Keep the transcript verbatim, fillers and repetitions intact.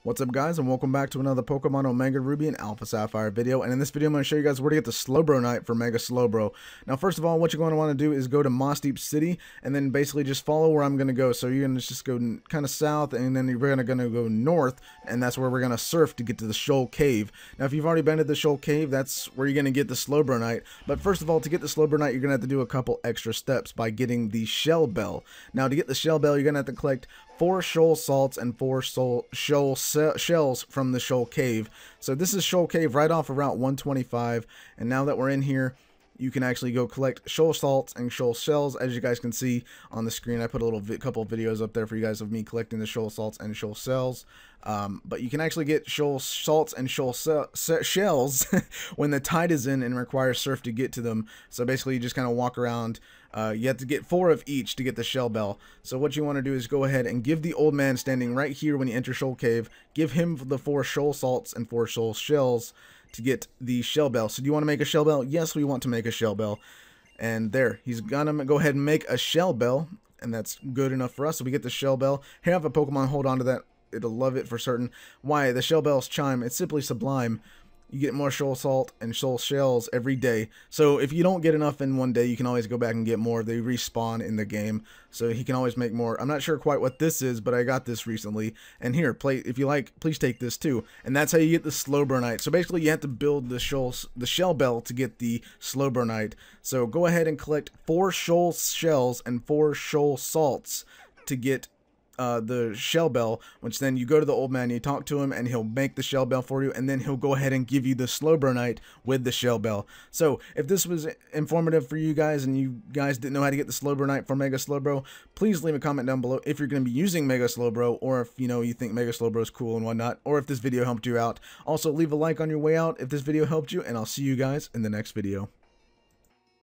What's up guys, and welcome back to another Pokemon Omega Ruby and Alpha Sapphire video. And in this video I'm going to show you guys where to get the Slowbro Knight for Mega Slowbro. Now first of all, what you're going to want to do is go to Mossdeep City and then basically just follow where I'm going to go. So you're going to just go kind of south and then you're going to go north, and that's where we're going to surf to get to the Shoal Cave. Now if you've already been to the Shoal Cave, that's where you're going to get the Slowbro Knight. But first of all, to get the Slowbro Knight, you're going to have to do a couple extra steps by getting the Shell Bell. Now to get the Shell Bell, you're going to have to collect four shoal salts and four soul, shoal shells from the Shoal Cave. So this is Shoal Cave right off of Route one twenty-five, and now that we're in here, you can actually go collect shoal salts and shoal shells. As you guys can see on the screen, I put a little vi couple of videos up there for you guys of me collecting the shoal salts and shoal shells. Um, but you can actually get shoal salts and shoal shells when the tide is in and requires surf to get to them. So basically you just kind of walk around. Uh, you have to get four of each to get the Shell Bell. So what you want to do is go ahead and give the old man standing right here when you enter Shoal Cave, give him the four shoal salts and four shoal shells to get the Shell Bell. So do you want to make a Shell Bell? Yes, we want to make a Shell Bell. And there, he's gonna go ahead and make a Shell Bell, and that's good enough for us. So we get the Shell Bell. Here, have a Pokemon hold on to that. It'll love it for certain. Why? The Shell Bell's chime, it's simply sublime. You get more shoal salt and shoal shells every day. So if you don't get enough in one day, you can always go back and get more. They respawn in the game, so he can always make more. I'm not sure quite what this is, but I got this recently. And here, play if you like, please take this too. And that's how you get the Slowbro Knight. So basically, you have to build the shoal, the Shell Bell to get the Slowbro Knight. So go ahead and collect four shoal shells and four shoal salts to get Uh, the Shell Bell, which then you go to the old man, you talk to him, and he'll make the Shell Bell for you, and then he'll go ahead and give you the Slowbro Knight with the Shell Bell. So if this was informative for you guys and you guys didn't know how to get the Slowbro Knight for Mega Slowbro, please leave a comment down below if you're going to be using Mega Slowbro, or if you know you think Mega Slowbro is cool and whatnot, or if this video helped you out. Also leave a like on your way out if this video helped you, and I'll see you guys in the next video.